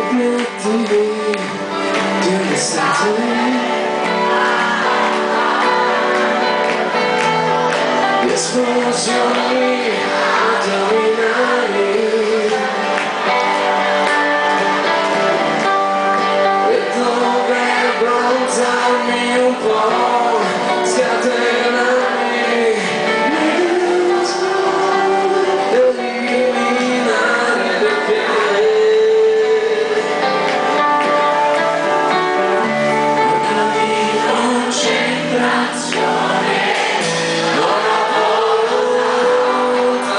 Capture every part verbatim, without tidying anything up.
obiettivi di un'estate, di esplosioni addominali e dover bronzarmi un po', scatenarmi ed eliminare le pieghe. Manca di concentrazione, non ho voluta,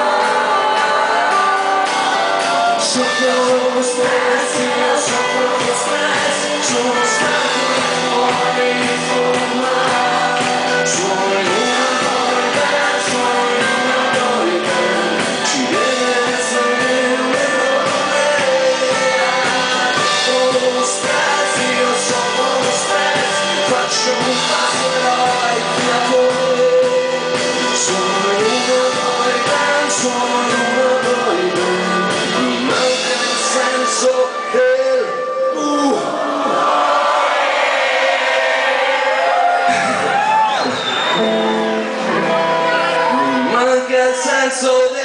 sotto lo stress, io sotto lo stress, sono stato fuori forma, sono in una boyband, sono in una boyband, ci deve essere un'economia, sotto lo stress, io sotto lo stress, faccio un passo eroe fino a voi, sono in una boyband, sono in una boyband, mi manca il senso del uh. Mi manca il senso del